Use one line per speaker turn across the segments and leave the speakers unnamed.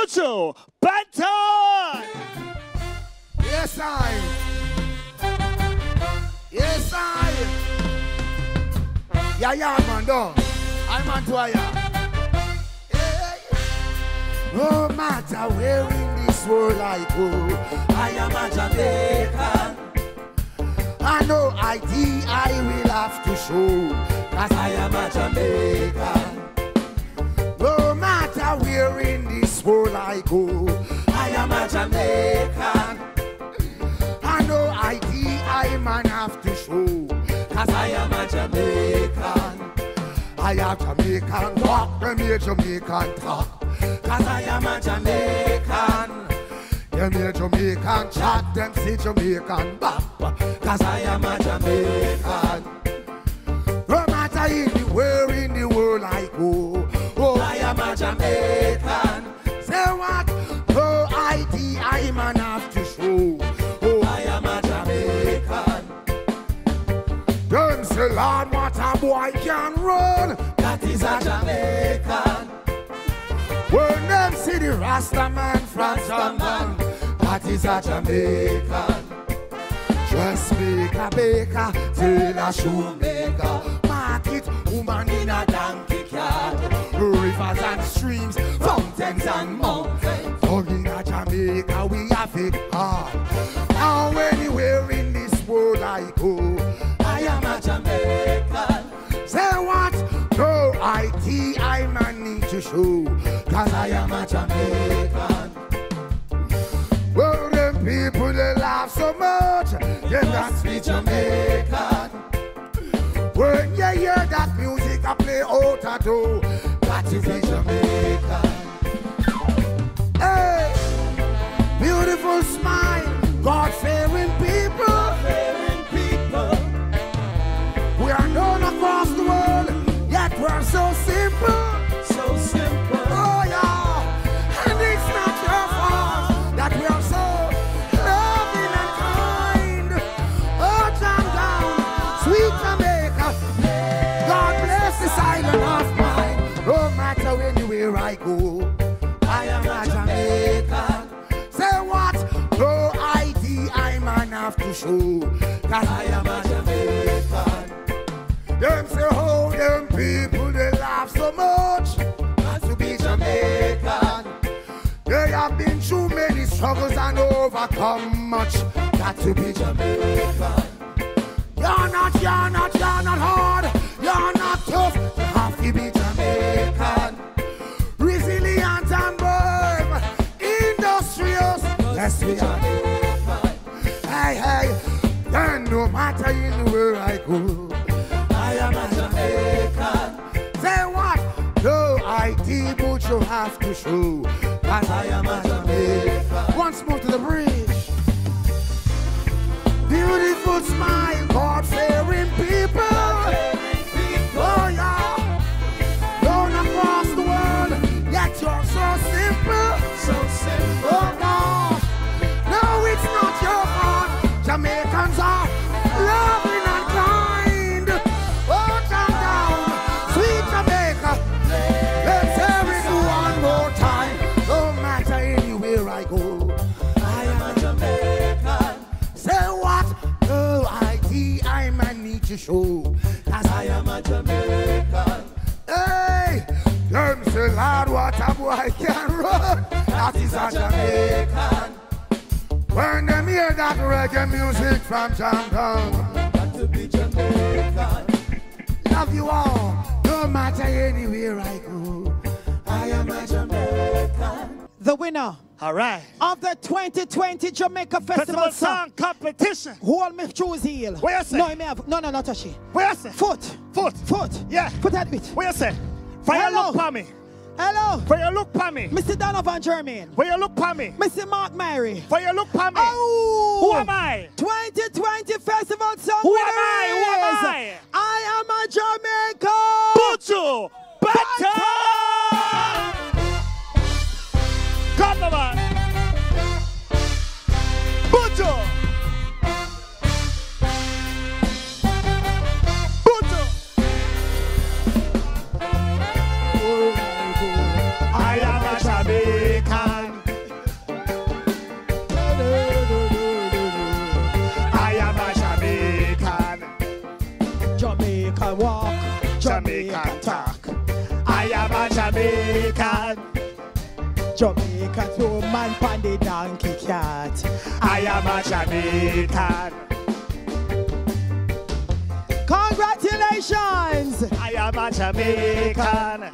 Buju Banton.
Yes, I. Yes, I. Yeah, man, dog. I'm on to ya. No matter where in this world I go, I am a Jamaican. I know ID I will have to show, cause I am a Jamaican. No matter where in this world I go, I am a Jamaican. I know ID I man have to show, cause I am a Jamaican. I am Jamaican walk, them here Jamaican talk, cause I am a Jamaican. Them here Jamaican chat, them say Jamaican back, cause I am a Jamaican. No matter anywhere in the world I go, oh, I am a Jamaican. Say what? No ID I man have to show, oh, I am a Jamaican. Them say, Lord, what a boy can run, that is a Jamaican. When them see the Rasta man from Jamaica, that is a Jamaican. Dressmaker, baker, tailor, shoemaker, market, woman in a donkey cart, rivers and streams, fountains and mountains. So in a Jamaica we have it hard. Now anywhere in this world I go, I am a Jamaican. Say what? No ID I man need to show, cause I am a Jamaican. Well, them people they laugh so much, they don't speak Jamaican. When you hear that music I play out a door, that is a Jamaican. Hey, beautiful smile, God-fearing people. We are known across the world, yet we're so simple. So simple. Oh yeah, and it's not your fault that we are so loving and kind. Oh, jam down, sweet Jamaica. God bless this island of mine. No matter anywhere I go, I am a Jamaican. Say what? No ID I man have to show, cause I am a Jamaican. Them say, oh, them people, they laugh so much. Got to be Jamaican. They have been through many struggles and overcome much. Got to be Jamaican. You're not hard. You're not tough. You have to be Jamaican. Resilient and brave. Industrious. Let's be Jamaican. Hey. Then no matter in where I go, I am a Jamaican. Say what? No ID, but you have to show, cause I am a Jamaican. Once more to the bridge. Beautiful smile, God-fearing people. Oh yeah. Known across the world, yet you're so simple. So simple. Oh God. No, it's not your fault. Jamaicans are loving and kind. Oh, calm down, sweet Jamaica. Let's hear it one more time. No matter anywhere I go, I am a Jamaican. Say what? No ID I man need to show, cause I am a Jamaican. Hey, them say, Lord, what a boy can run, that is a Jamaican. When them hear that reggae music from Jamaica, got to be Jamaican. Love you all, no matter anywhere I go, I am a Jamaican.
The winner,
all right,
of the 2020 Jamaica Festival
Song Competition.
Hold me shoes heel.
Where you say?
No, I may have. No, not touch it.
Where you say?
Foot.
Yeah.
Put that bit.
Where you say? For you look for me.
Hello.
For you look for me.
Mr. Donovan Germain.
For you look for me.
Mr. Mark Mary.
For you look for me.
Oh.
Who am I?
2020 Festival Song
Who
winner
am I? Who am I?
I am a Jamaican.
Buju Banton. Come on. Buju. I am a Jamaican. Jamaican.
Jamaican woman pan the donkey cat.
I am a Jamaican.
Congratulations!
I am a Jamaican.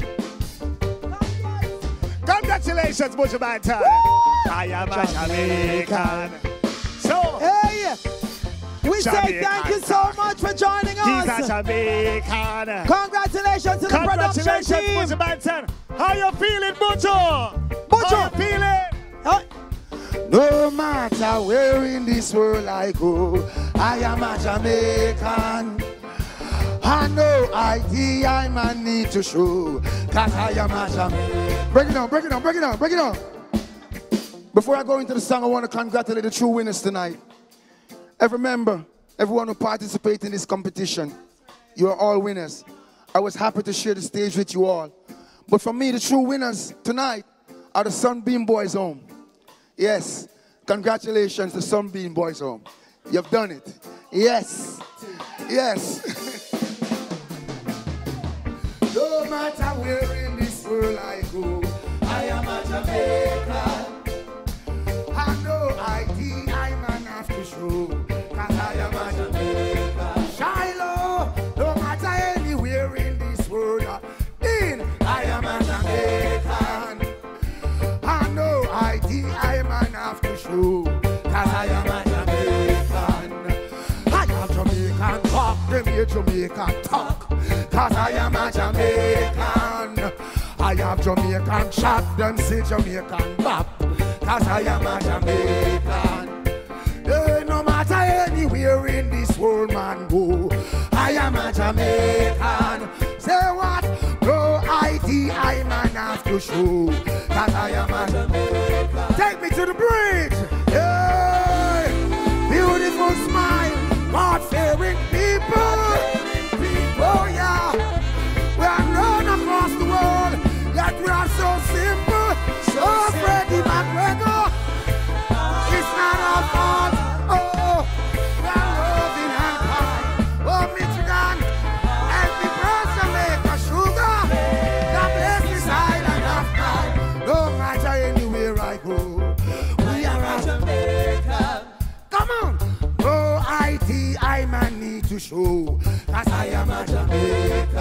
Congratulations, Buju Banton. I am a Jamaican. So,
Hey! We say
Jamaican
thank you so much for joining
he's a
us.
Jamaican.
Congratulations to the production
Congratulations,
team.
Buju Banton. How you feeling, Buju?
Buju.
How you feeling?
No matter where in this world I go, I am a Jamaican. I know ID I might need to show, cause I am a Jamaican. Break it down, break it down, break it down, break it down. Before I go into the song, I want to congratulate the true winners tonight. Every member, everyone who participated in this competition, you are all winners. I was happy to share the stage with you all. But for me, the true winners tonight are the Sunbeam Boys Home. Yes, congratulations to Sunbeam Boys Home. You've done it. Yes, yes. No matter where in this world I go, I am a Jamaican. I know ID I man have to show, cause I am a Jamaican. Shiloh, no matter anywhere in this world, I am a Jamaican. I know ID I man have to show, cause I am a Jamaican. I am Jamaican talk, them here Jamaican talk, cause I am a Jamaican. I have Jamaican chat, them say Jamaican bop, cause I am a Jamaican. Hey, no matter anywhere in this world man go, I am a Jamaican. Say what? No ID I man have to show, cause I am a Jamaican. Take me to the bridge. Hey, beautiful smile, God-fearing people. Oh yeah, we are known across the world, yet we are so simple. So Freddie McGregor, it's not our fault. Oh, we are loving and kind. Oh, Michigan, and the birds Jamaica sugar. God bless this island of mine. No matter anywhere I go, we are a Jamaican. Come on, no ID I man need to show, cause I am a Jamaican.